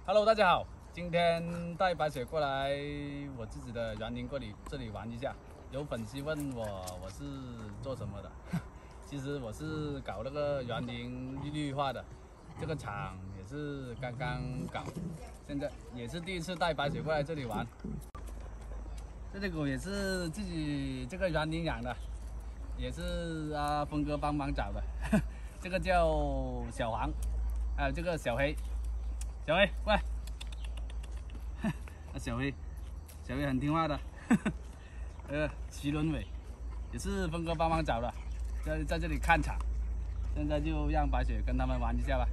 Hello， 大家好，今天带白雪过来我自己的园林这里玩一下。有粉丝问我是做什么的，其实我是搞那个园林绿化的，这个厂也是刚刚搞，现在也是第一次带白雪过来这里玩。这只狗也是自己这个园林养的，也是峰哥帮忙找的，这个叫小黄，还有这个小黑。小黑，过来。小黑很听话的。麒麟尾也是峰哥帮忙找的，在这里看场。现在就让白雪跟他们玩一下吧。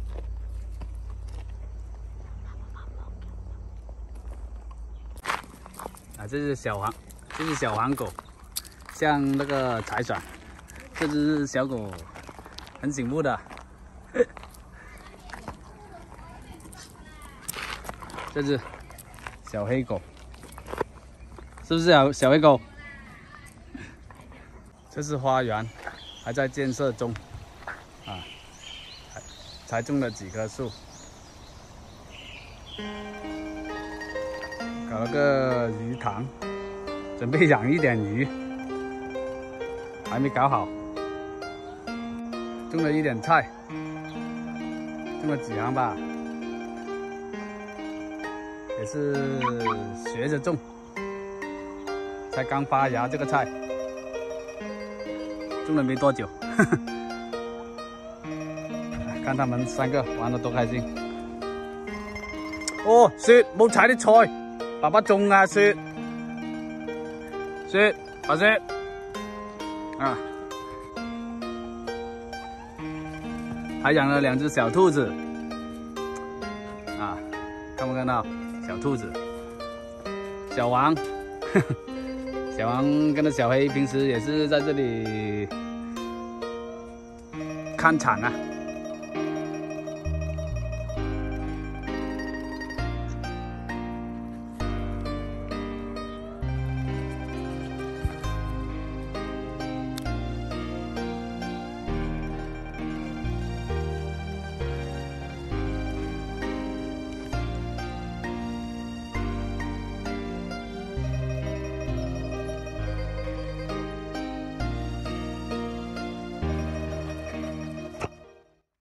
这是小黄狗，像那个柴犬。这只小狗很醒目的。这只小黑狗，是不是小黑狗？这是花园，还在建设中，才种了几棵树，搞了个鱼塘，准备养一点鱼，还没搞好。种了一点菜，种了几行吧。也是学着种，才刚发芽。这个菜种了没多久，看他们三个玩得多开心。哦，雪冇踩啲菜，爸爸種啊雪，白雪还养了2只小兔子看不看到？小兔子，小王，小王跟着小黑平时也是在这里看场